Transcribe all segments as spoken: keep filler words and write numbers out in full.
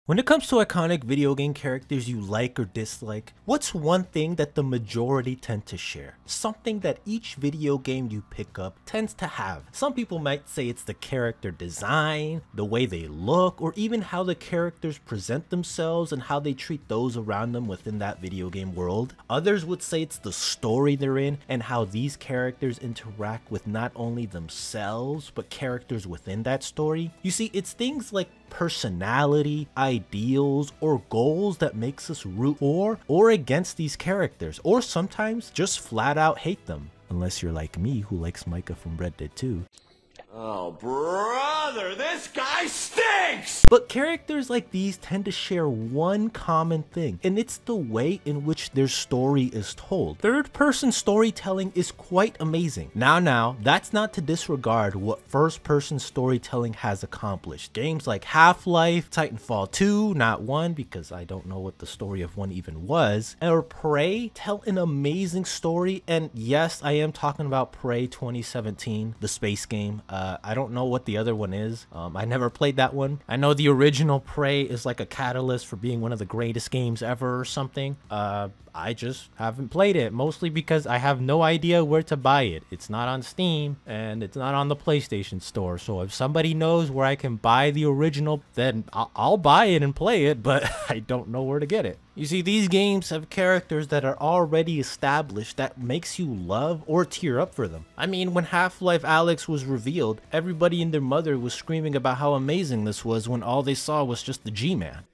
When it comes to iconic video game characters you like or dislike, what's one thing that the majority tend to share? Something that each video game you pick up tends to have. Some people might say it's the character design, the way they look, or even how the characters present themselves and how they treat those around them within that video game world. Others would say it's the story they're in and how these characters interact with not only themselves, but characters within that story. You see, it's things like personality, ideals, or goals that makes us root for or against these characters, or sometimes just flat out hate them. Unless you're like me, who likes Micah from Red Dead two. Oh, brother, this guy stinks! But characters like these tend to share one common thing, and it's the way in which their story is told. Third-person storytelling is quite amazing. Now, now, that's not to disregard what first-person storytelling has accomplished. Games like Half-Life, Titanfall two, not one, because I don't know what the story of one even was, or Prey tell an amazing story, and yes, I am talking about Prey twenty seventeen, the space game. Uh, Uh, I don't know what the other one is. Um, I never played that one. I know the original Prey is like a catalyst for being one of the greatest games ever or something. Uh, I just haven't played it, mostly because I have no idea where to buy it. It's not on Steam, and it's not on the PlayStation Store. So if somebody knows where I can buy the original, then I'll, I'll buy it and play it, but I don't know where to get it. You see, these games have characters that are already established that makes you love or tear up for them. I mean, when Half-Life Alyx was revealed, everybody and their mother was screaming about how amazing this was when all they saw was just the G-Man.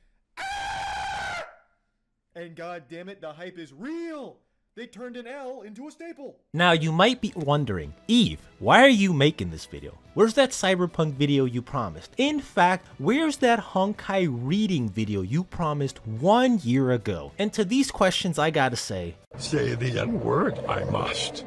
And god damn it, the hype is real! They turned an L into a staple! Now you might be wondering, Eve, why are you making this video? Where's that Cyberpunk video you promised? In fact, where's that Honkai reading video you promised one year ago? And to these questions I gotta say, say the N-word, I must.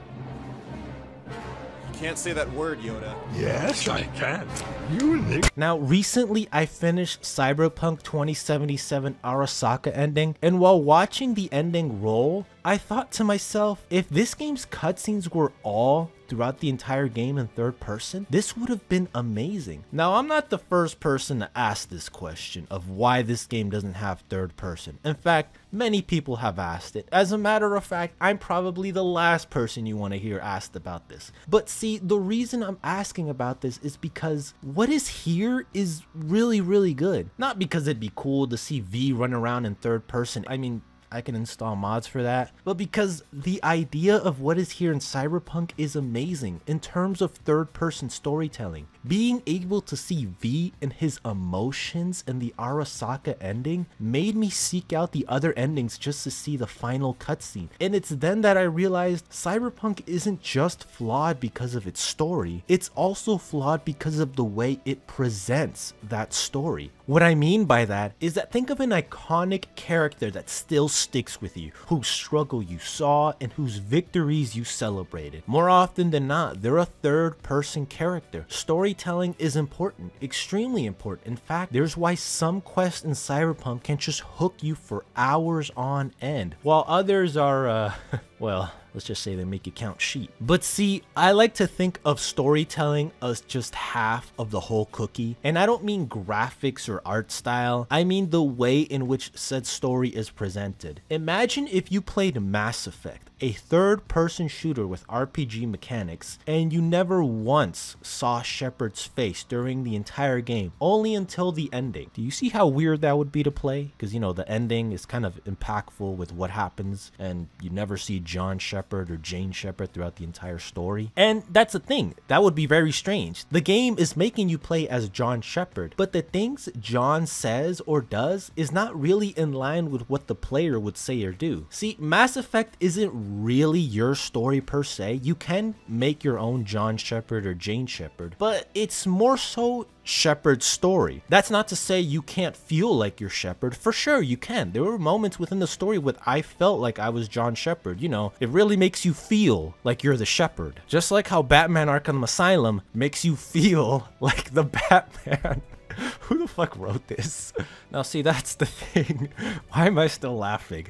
Can't say that word, Yoda. Yes, I can. You nick. Now, recently I finished Cyberpunk twenty seventy-seven Arasaka ending, and while watching the ending roll, I thought to myself, if this game's cutscenes were all throughout the entire game in third person, this would have been amazing. Now, I'm not the first person to ask this question of why this game doesn't have third person. In fact, many people have asked it. As a matter of fact, I'm probably the last person you want to hear asked about this. But see, the reason I'm asking about this is because what is here is really, really good. Not because it'd be cool to see V run around in third person. I mean, I can install mods for that, but because the idea of what is here in Cyberpunk is amazing in terms of third-person storytelling. Being able to see V and his emotions in the Arasaka ending made me seek out the other endings just to see the final cutscene. And it's then that I realized Cyberpunk isn't just flawed because of its story, it's also flawed because of the way it presents that story. What I mean by that is that think of an iconic character that still sticks with you, whose struggle you saw and whose victories you celebrated. More often than not, they're a third person character. Storytelling is important, extremely important. In fact, there's why some quests in Cyberpunk can just hook you for hours on end, while others are, uh, well, let's just say they make you count sheep. But see, I like to think of storytelling as just half of the whole cookie. And I don't mean graphics or art style. I mean the way in which said story is presented. Imagine if you played Mass Effect, a third-person shooter with R P G mechanics, and you never once saw Shepard's face during the entire game, only until the ending. Do you see how weird that would be to play? Because, you know, the ending is kind of impactful with what happens, and you never see John Shepard or Jane Shepard throughout the entire story. And that's the thing, that would be very strange. The game is making you play as John Shepard, but the things John says or does is not really in line with what the player would say or do. See, Mass Effect isn't really your story per se. You can make your own John Shepard or Jane Shepard, but it's more so Shepard's story. That's not to say you can't feel like you're Shepard. For sure you can. There were moments within the story where I felt like I was John Shepard. You know, it really makes you feel like you're the Shepard. Just like how Batman Arkham Asylum makes you feel like the Batman. Who the fuck wrote this? Now see, that's the thing. Why am I still laughing?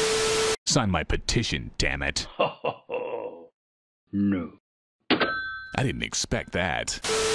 Sign my petition, damn it. Ho ho ho. No. I didn't expect that.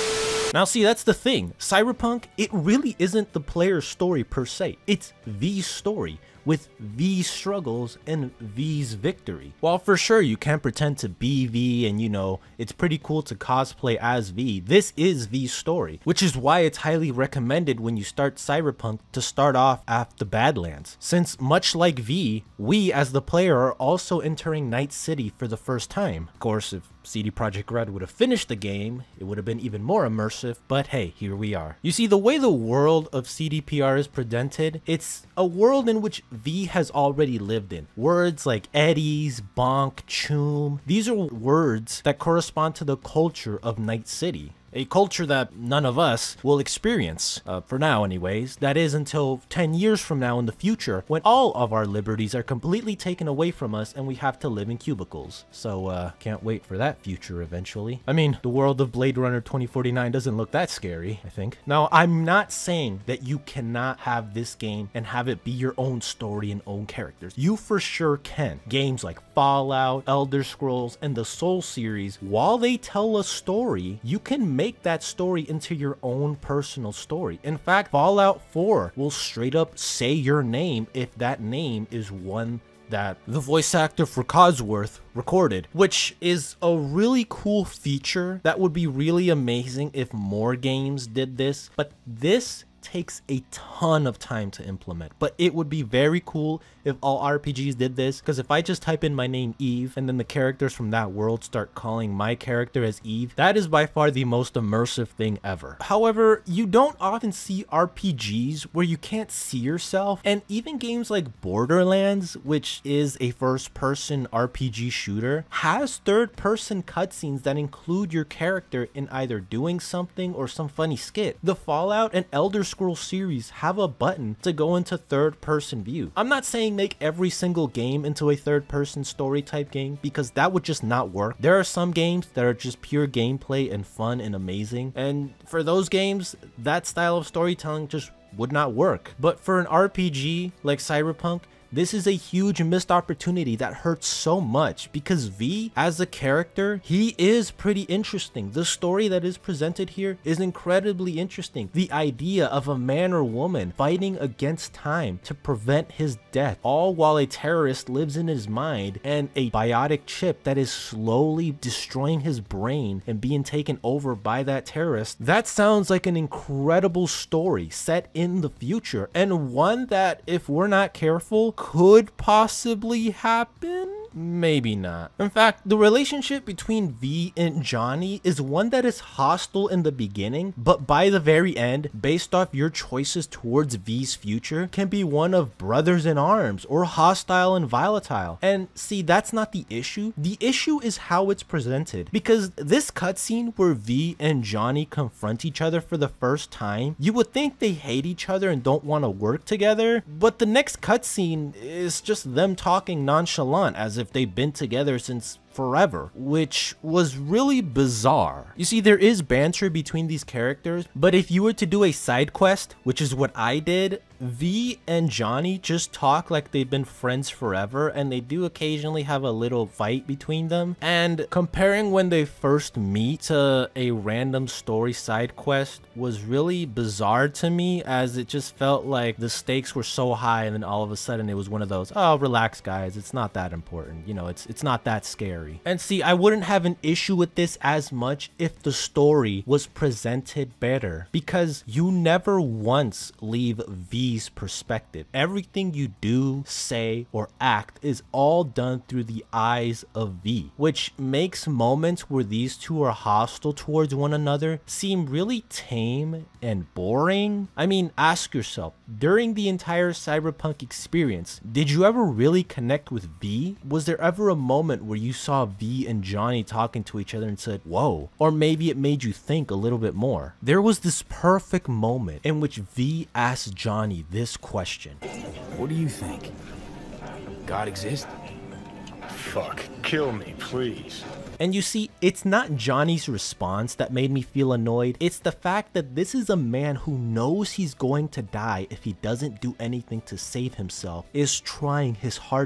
Now see, that's the thing. Cyberpunk, it really isn't the player's story per se. It's V's story, with V's struggles and V's victory. While for sure you can't pretend to be V and, you know, it's pretty cool to cosplay as V, this is V's story, which is why it's highly recommended when you start Cyberpunk to start off at the Badlands. Since much like V, we as the player are also entering Night City for the first time. Of course, if C D Projekt Red would have finished the game, it would have been even more immersive, but hey, here we are. You see, the way the world of C D P R is presented, it's a world in which V has already lived in. Words like eddies, bonk, choom, these are words that correspond to the culture of Night City. A culture that none of us will experience, uh, for now anyways. That is until ten years from now in the future, when all of our liberties are completely taken away from us and we have to live in cubicles. So, uh, can't wait for that future eventually. I mean, the world of Blade Runner twenty forty-nine doesn't look that scary, I think. Now, I'm not saying that you cannot have this game and have it be your own story and own characters. You for sure can. Games like Fallout, Elder Scrolls, and the Soul series, while they tell a story, you can make that story into your own personal story. In fact, Fallout four will straight up say your name if that name is one that the voice actor for Codsworth recorded, which is a really cool feature that would be really amazing if more games did this, but this takes a ton of time to implement. But it would be very cool if all R P Gs did this, because if I just type in my name Eve and then the characters from that world start calling my character as Eve, that is by far the most immersive thing ever. However, you don't often see R P Gs where you can't see yourself, and even games like Borderlands, which is a first-person R P G shooter, has third-person cutscenes that include your character in either doing something or some funny skit. The Fallout and Elder Scrolls series have a button to go into third-person view. I'm not saying make every single game into a third-person story type game, because that would just not work. There are some games that are just pure gameplay and fun and amazing, and for those games, that style of storytelling just would not work. But for an R P G like Cyberpunk, this is a huge missed opportunity that hurts so much, because V, as a character, he is pretty interesting. The story that is presented here is incredibly interesting. The idea of a man or woman fighting against time to prevent his death, all while a terrorist lives in his mind, and a biotic chip that is slowly destroying his brain and being taken over by that terrorist. That sounds like an incredible story set in the future, and one that, if we're not careful, could possibly happen? Maybe not. In fact, the relationship between V and Johnny is one that is hostile in the beginning, but by the very end, based off your choices towards V's future, can be one of brothers in arms or hostile and volatile. And see, that's not the issue. The issue is how it's presented, because this cutscene where V and Johnny confront each other for the first time, you would think they hate each other and don't want to work together, but the next cutscene is just them talking nonchalant as if they've been together since forever, which was really bizarre. You see, there is banter between these characters, but if you were to do a side quest, which is what I did, V and Johnny just talk like they've been friends forever, and they do occasionally have a little fight between them. And comparing when they first meet to a random story side quest was really bizarre to me, as it just felt like the stakes were so high, and then all of a sudden it was one of those, oh, relax guys, it's not that important, you know, it's it's not that scary. And see, I wouldn't have an issue with this as much if the story was presented better, because you never once leave V's perspective. Everything you do, say, or act is all done through the eyes of V, which makes moments where these two are hostile towards one another seem really tame and boring. I mean, ask yourself, during the entire Cyberpunk experience, did you ever really connect with V? Was there ever a moment where you saw V and Johnny talking to each other and said, whoa? Or maybe it made you think a little bit more. There was this perfect moment in which V asked Johnny this question. What do you think? God exists? Fuck, kill me, please. And you see, it's not Johnny's response that made me feel annoyed. It's the fact that this is a man who knows he's going to die if he doesn't do anything to save himself, is trying his hardest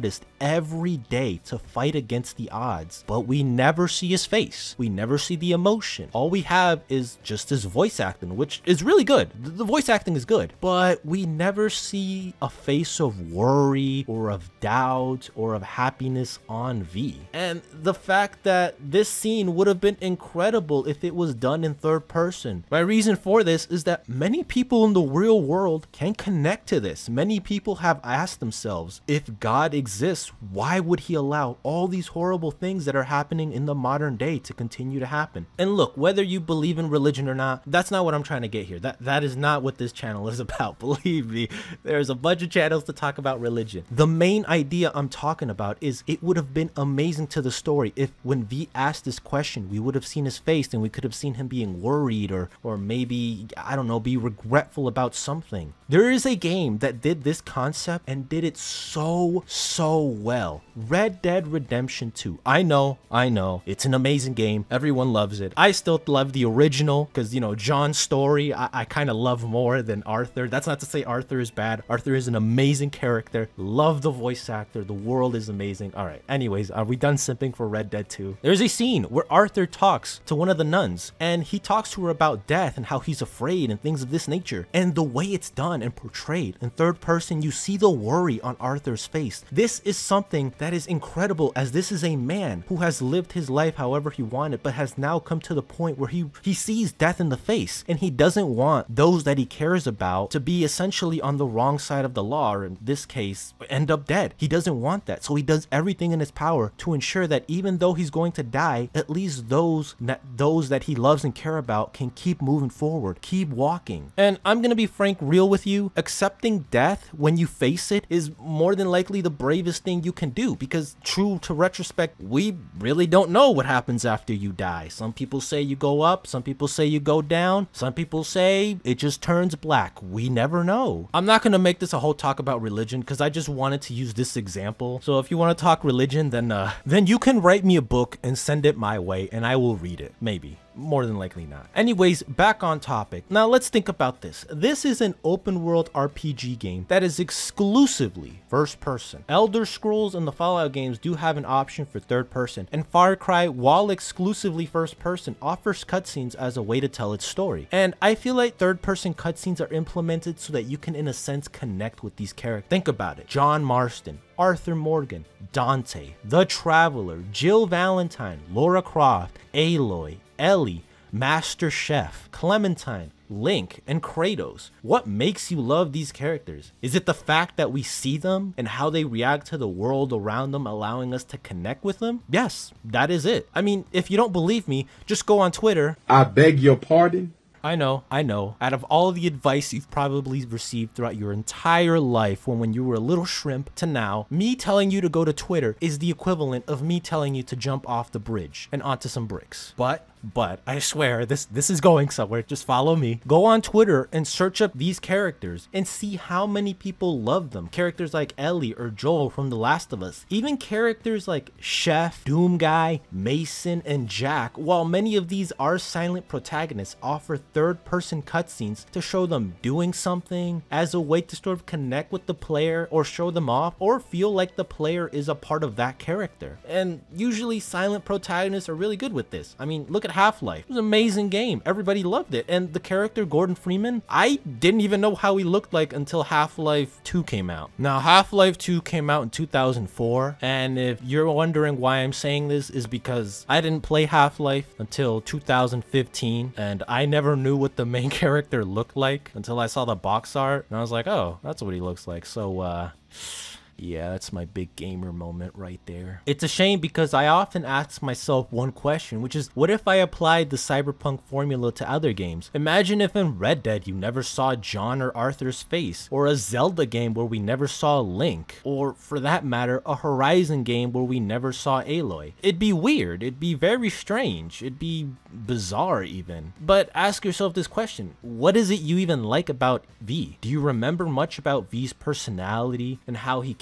every day to fight against the odds, but we never see his face. We never see the emotion. All we have is just his voice acting, which is really good. The voice acting is good, but we never see a face of worry or of doubt or of happiness on V. And the fact that this scene would have been incredible if it was done in third person. My reason for this is that many people in the real world can connect to this. Many people have asked themselves, if God exists, why would he allow all these horrible things that are happening in the modern day to continue to happen? And look, whether you believe in religion or not, that's not what I'm trying to get here. That that is not what this channel is about. Believe me, there's a bunch of channels to talk about religion. The main idea I'm talking about is it would have been amazing to the story if when V asked this question, we would have seen his face and we could have seen him being worried or or maybe, I don't know, be regretful about something. There is a game that did this concept and did it so, so well. Red Dead Redemption two. I know, I know, it's an amazing game. Everyone loves it. I still love the original because, you know, John's story, I, I kind of love more than Arthur. That's not to say Arthur is bad. Arthur is an amazing character. Love the voice actor. The world is amazing. All right. Anyways, are we done simping for Red Dead two? There's a scene where Arthur talks to one of the nuns and he talks to her about death and how he's afraid and things of this nature. And the way it's done and portrayed in third person, you see the worry on Arthur's face. This is something that is incredible, as this is a man who has lived his life however he wanted, but has now come to the point where he he sees death in the face and he doesn't want those that he cares about to be essentially on the wrong side of the law, or in this case end up dead. He doesn't want that, so he does everything in his power to ensure that even though he's going to die, at least those those that he loves and care about can keep moving forward, keep walking. And I'm gonna be frank real with you, accepting death when you face it is more than likely the bravest thing you can do, because true to retrospect, we really don't know what happens after you die. Some people say you go up, some people say you go down, some people say it just turns black. We never know. I'm not gonna make this a whole talk about religion because I just wanted to use this example. So if you want to talk religion, then uh then you can write me a book and send it my way and I will read it. Maybe. More than likely not. Anyways, back on topic. Now let's think about this. This is an open world R P G game that is exclusively first person. Elder Scrolls and the Fallout games do have an option for third person, and Far Cry, while exclusively first person, offers cutscenes as a way to tell its story. And I feel like third person cutscenes are implemented so that you can in a sense connect with these characters. Think about it. John Marston, Arthur Morgan, Dante, The Traveler, Jill Valentine, Lara Croft, Aloy, Ellie, Master Chef, Clementine, Link, and Kratos. What makes you love these characters? Is it the fact that we see them and how they react to the world around them, allowing us to connect with them? Yes, that is it. I mean, if you don't believe me, just go on Twitter. I beg your pardon? I know, I know. Out of all the advice you've probably received throughout your entire life from when you were a little shrimp to now, me telling you to go to Twitter is the equivalent of me telling you to jump off the bridge and onto some bricks. But But I swear this this is going somewhere. Just follow me. Go on Twitter and search up these characters and see how many people love them. Characters like Ellie or Joel from The Last of Us. Even characters like Chef, Doom Guy, Mason, and Jack. While many of these are silent protagonists, offer third person cutscenes to show them doing something as a way to sort of connect with the player or show them off or feel like the player is a part of that character. And usually silent protagonists are really good with this. I mean, look at Half-Life. It was an amazing game. Everybody loved it. And the character Gordon Freeman, I didn't even know how he looked like until Half-Life two came out. Now, Half-Life two came out in two thousand four, and if you're wondering why I'm saying this, is because I didn't play Half-Life until two thousand fifteen, and I never knew what the main character looked like until I saw the box art, and I was like, oh, that's what he looks like. So, uh... yeah, that's my big gamer moment right there. It's a shame because I often ask myself one question, which is, what if I applied the Cyberpunk formula to other games? Imagine if in Red Dead you never saw John or Arthur's face, or a Zelda game where we never saw Link, or for that matter, a Horizon game where we never saw Aloy. It'd be weird, it'd be very strange, it'd be bizarre even. But ask yourself this question, what is it you even like about V? Do you remember much about V's personality and how he cares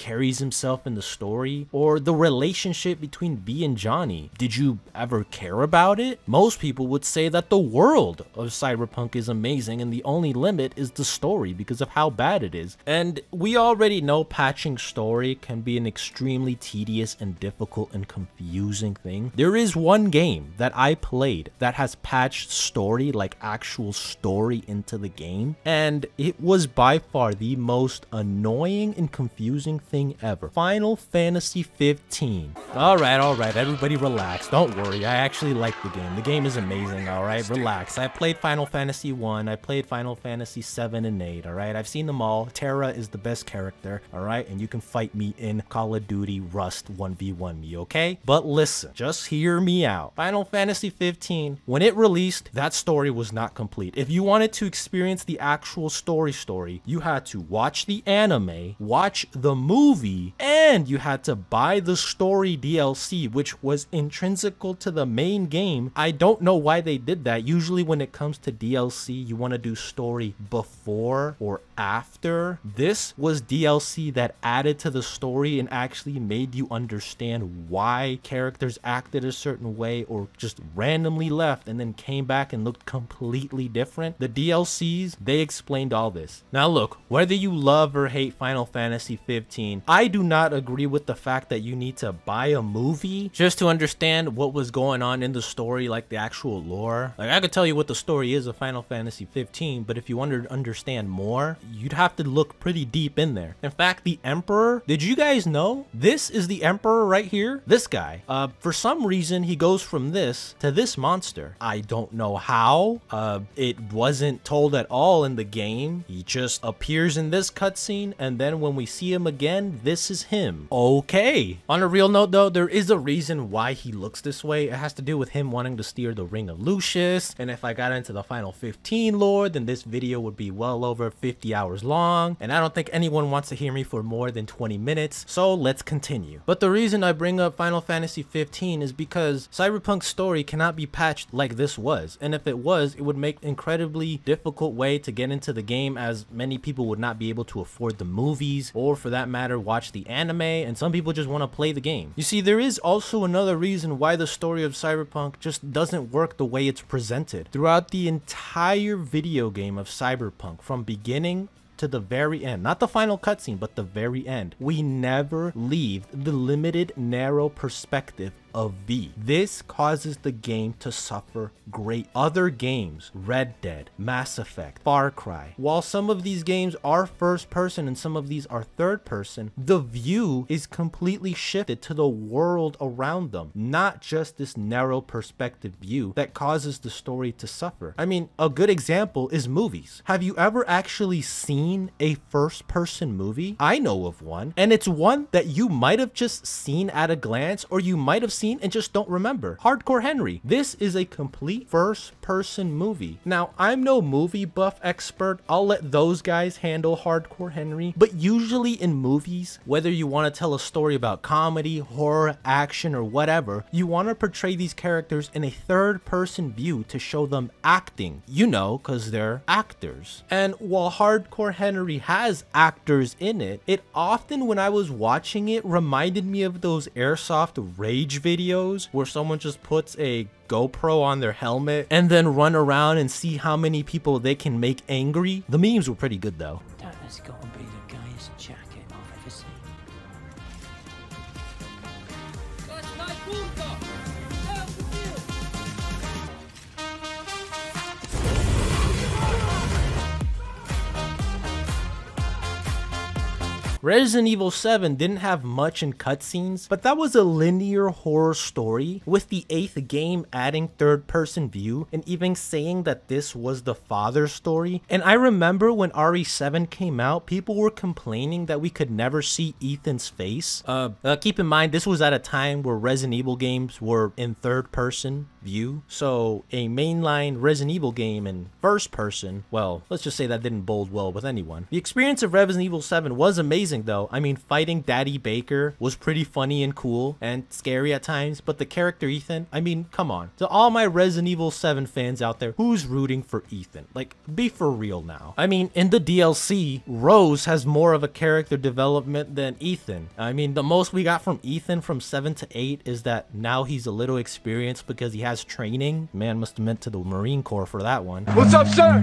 carries himself in the story, or the relationship between V and Johnny. Did you ever care about it? Most people would say that the world of Cyberpunk is amazing and the only limit is the story because of how bad it is. And we already know patching story can be an extremely tedious and difficult and confusing thing. There is one game that I played that has patched story, like actual story into the game, and it was by far the most annoying and confusing thing ever. Final Fantasy fifteen. All right, all right, everybody relax. Don't worry, I actually like the game. The game is amazing, all right? Relax. I played Final Fantasy one, I played Final Fantasy seven and eight, all right? I've seen them all. Terra is the best character, all right? And you can fight me in Call of Duty Rust one v one me, okay? But listen, just hear me out. Final Fantasy fifteen, when it released, that story was not complete. If you wanted to experience the actual story story, you had to watch the anime, watch the movie, and you had to buy the story D L C, which was intrinsical to the main game. I don't know why they did that. Usually when it comes to D L C, you want to do story before or after. This was D L C that added to the story and actually made you understand why characters acted a certain way or just randomly left and then came back and looked completely different. The D L Cs, they explained all this. Now look, whether you love or hate Final Fantasy fifteen, I do not agree with the fact that you need to buy a movie just to understand what was going on in the story, like the actual lore. Like, I could tell you what the story is of Final Fantasy fifteen, but if you wanted to understand more, you'd have to look pretty deep in there. In fact, the Emperor, did you guys know this is the Emperor right here? This guy, uh, for some reason, he goes from this to this monster. I don't know how. Uh, it wasn't told at all in the game. He just appears in this cutscene, and then when we see him again, this is him. Okay. On a real note though, there is a reason why he looks this way. It has to do with him wanting to steer the Ring of Lucius, and if I got into the Final fifteen lore, then this video would be well over fifty hours long, and I don't think anyone wants to hear me for more than twenty minutes, so let's continue. But the reason I bring up Final Fantasy fifteen is because Cyberpunk's story cannot be patched like this was, and if it was, it would make incredibly difficult way to get into the game, as many people would not be able to afford the movies, or for that matter, watch the anime, and some people just want to play the game. You see, there is also another reason why the story of Cyberpunk just doesn't work the way it's presented. Throughout the entire video game of Cyberpunk, from beginning to the very end, not the final cutscene, but the very end, we never leave the limited, narrow perspective of V. This causes the game to suffer great. Other games, Red Dead, Mass Effect, Far Cry, while some of these games are first person and some of these are third person, the view is completely shifted to the world around them, not just this narrow perspective view that causes the story to suffer. I mean, a good example is movies. Have you ever actually seen a first person movie? I know of one, and it's one that you might have just seen at a glance, or you might have seen and just don't remember. Hardcore Henry. This is a complete first person movie. Now, I'm no movie buff expert. I'll let those guys handle Hardcore Henry, but usually in movies, whether you want to tell a story about comedy, horror, action, or whatever, you want to portray these characters in a third person view to show them acting, you know, because they're actors. And while Hardcore Henry has actors in it, it often, when I was watching it, reminded me of those Airsoft Rage videos videos where someone just puts a GoPro on their helmet and then run around and see how many people they can make angry. The memes were pretty good though. That has got to be the gayest jacket I've ever seen. Resident Evil seven didn't have much in cutscenes, but that was a linear horror story, with the eighth game adding third person view and even saying that this was the father's story. And I remember when R E seven came out, people were complaining that we could never see Ethan's face. Uh, uh, keep in mind, this was at a time where Resident Evil games were in third person. view. So a mainline Resident Evil game in first person, well, let's just say that didn't bode well with anyone. The experience of Resident Evil seven was amazing though. I mean, fighting Daddy Baker was pretty funny and cool and scary at times, but the character Ethan, I mean, come on. To all my Resident Evil seven fans out there, who's rooting for Ethan? Like, be for real now. I mean, in the D L C, Rose has more of a character development than Ethan. I mean, the most we got from Ethan from seven to eight is that now he's a little experienced because he has training. Man must have meant to the Marine Corps for that one. What's up, sir?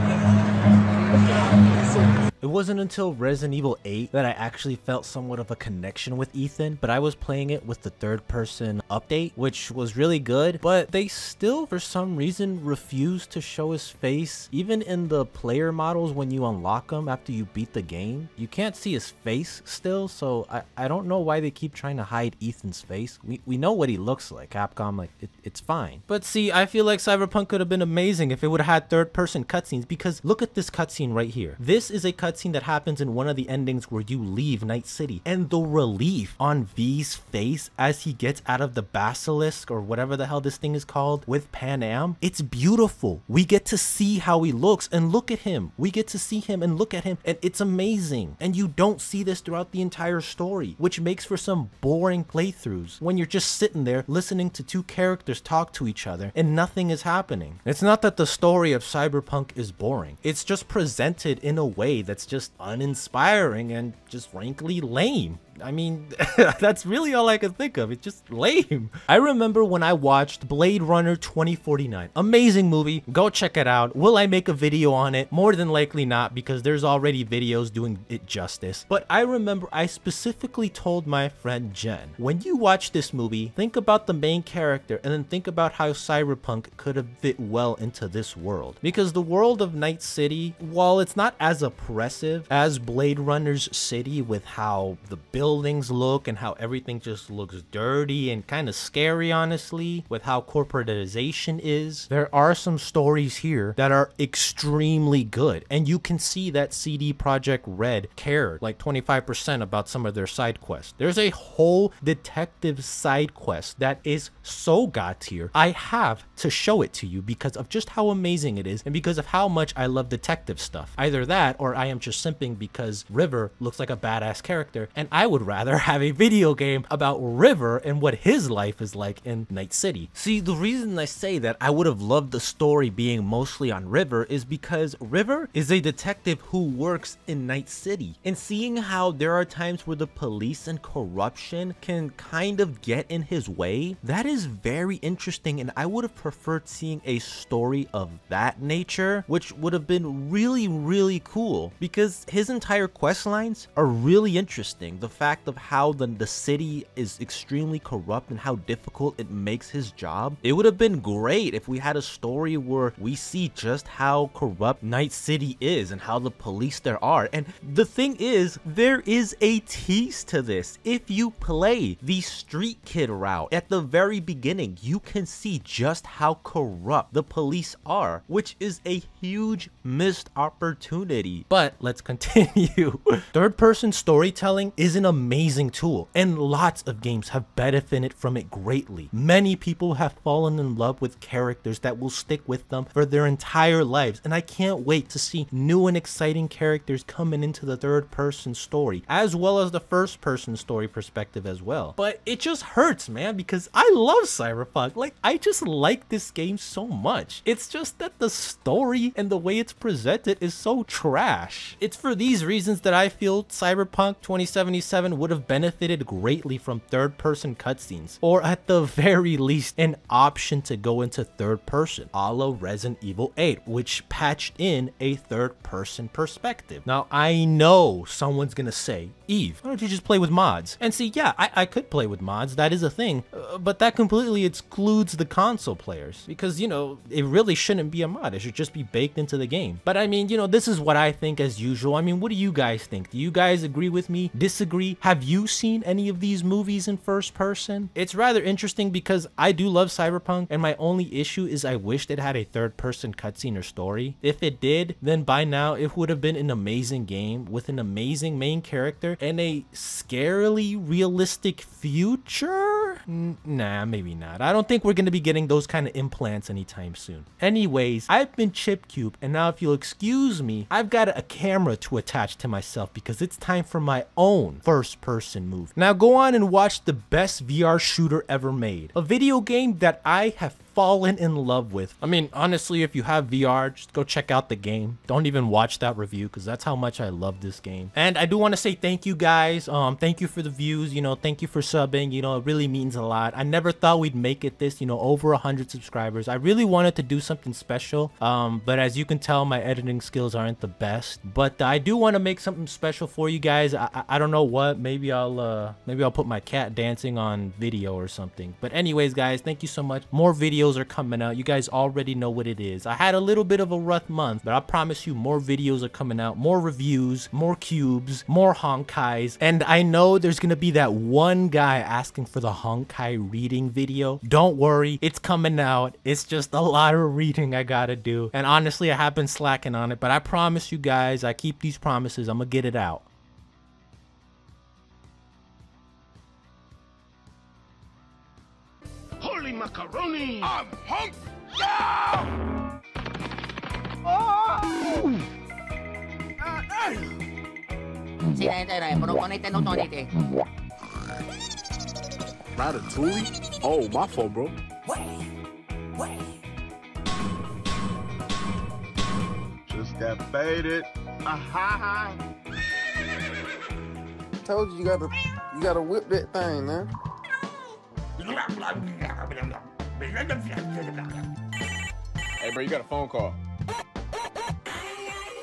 It wasn't until Resident Evil eight that I actually felt somewhat of a connection with Ethan, but I was playing it with the third person update, which was really good, but they still for some reason refused to show his face. Even in the player models, when you unlock them after you beat the game, you can't see his face still, so I, I don't know why they keep trying to hide Ethan's face. We, we know what he looks like. Capcom, like, it, it's fine. But see, I feel like Cyberpunk could have been amazing if it would have had third person cutscenes, because look at this cutscene right here. This is a cutscene that happens in one of the endings where you leave Night City, and the relief on V's face as he gets out of the basilisk or whatever the hell this thing is called with Pan Am, it's beautiful. We get to see how he looks, and look at him. We get to see him and look at him, and it's amazing. And you don't see this throughout the entire story, which makes for some boring playthroughs when you're just sitting there listening to two characters talk to each other and nothing is happening. It's not that the story of Cyberpunk is boring. It's just presented in a way that's just uninspiring and just frankly lame. I mean, that's really all I could think of. It's just lame. I remember when I watched Blade Runner twenty forty-nine. Amazing movie. Go check it out. Will I make a video on it? More than likely not, because there's already videos doing it justice. But I remember I specifically told my friend Jen, when you watch this movie, think about the main character and then think about how Cyberpunk could have fit well into this world. Because the world of Night City, while it's not as oppressive as Blade Runner's city with how the building buildings look and how everything just looks dirty and kind of scary, honestly, with how corporatization is, there are some stories here that are extremely good, and you can see that C D Projekt Red cared like twenty-five percent about some of their side quests. There's a whole detective side quest that is so god tier. I have to show it to you because of just how amazing it is and because of how much I love detective stuff. Either that or I am just simping because River looks like a badass character, and I would rather have a video game about River and what his life is like in Night City. See, the reason I say that I would have loved the story being mostly on River is because River is a detective who works in Night City, and seeing how there are times where the police and corruption can kind of get in his way, that is very interesting, and I would have preferred seeing a story of that nature, which would have been really, really cool, because his entire quest lines are really interesting. The fact of how the, the city is extremely corrupt and how difficult it makes his job. It would have been great if we had a story where we see just how corrupt Night City is and how the police there are. And the thing is, there is a tease to this. If you play the Street Kid route at the very beginning, you can see just how corrupt the police are, which is a huge missed opportunity. But let's continue. Third person storytelling is an amazing tool, and lots of games have benefited from it greatly. Many people have fallen in love with characters that will stick with them for their entire lives, and I can't wait to see new and exciting characters coming into the third person story, as well as the first person story perspective as well. But it just hurts, man, because I love Cyberpunk. Like, I just like this game so much. It's just that the story and the way it's presented is so trash. It's for these reasons that I feel Cyberpunk twenty seventy-seven would have benefited greatly from third person cutscenes, or at the very least an option to go into third person, a la Resident Evil eight, which patched in a third person perspective. Now, I know someone's gonna say, Eve, why don't you just play with mods? And see, yeah, I, I could play with mods, that is a thing, uh, but that completely excludes the console players, because, you know, it really shouldn't be a mod, it should just be baked into the game. But I mean, you know, this is what I think as usual. I mean, what do you guys think? Do you guys agree with me? Disagree? Have you seen any of these movies in first person? It's rather interesting because I do love Cyberpunk, and my only issue is I wished it had a third person cutscene or story. If it did, then by now it would have been an amazing game with an amazing main character and a scarily realistic future. N nah, maybe not. I don't think we're gonna be getting those kind of implants anytime soon. Anyways, I've been ChipCube, and now if you'll excuse me, I've got a camera to attach to myself because it's time for my own first-person movie. Now go on and watch the best V R shooter ever made. A video game that I have fallen in love with. I mean, honestly, if you have V R, just go check out the game. Don't even watch that review because that's how much I love this game. And I do want to say thank you guys. Um, thank you for the views. You know, thank you for subbing. You know, it really means a lot. I never thought we'd make it this, you know, over a hundred subscribers. I really wanted to do something special. Um, but as you can tell, my editing skills aren't the best. But I do want to make something special for you guys. I, I, I don't know what. Maybe I'll uh, maybe I'll put my cat dancing on video or something. But anyways, guys, thank you so much. More videos are coming out. You guys already know what it is. I had a little bit of a rough month, but I promise you more videos are coming out, more reviews, more cubes, more honkais, and I know there's gonna be that one guy asking for the honkai reading video. Don't worry, it's coming out. It's just a lot of reading I gotta do, and honestly I have been slacking on it, but I promise you guys, I keep these promises. I'm gonna get it out. Holy macaroni! I'm hunk. Yeah! Ratatouille? Oh, my fault, bro. Just got baited. Aha! Told you you gotta you gotta whip that thing, man. Hey, bro, you got a phone call.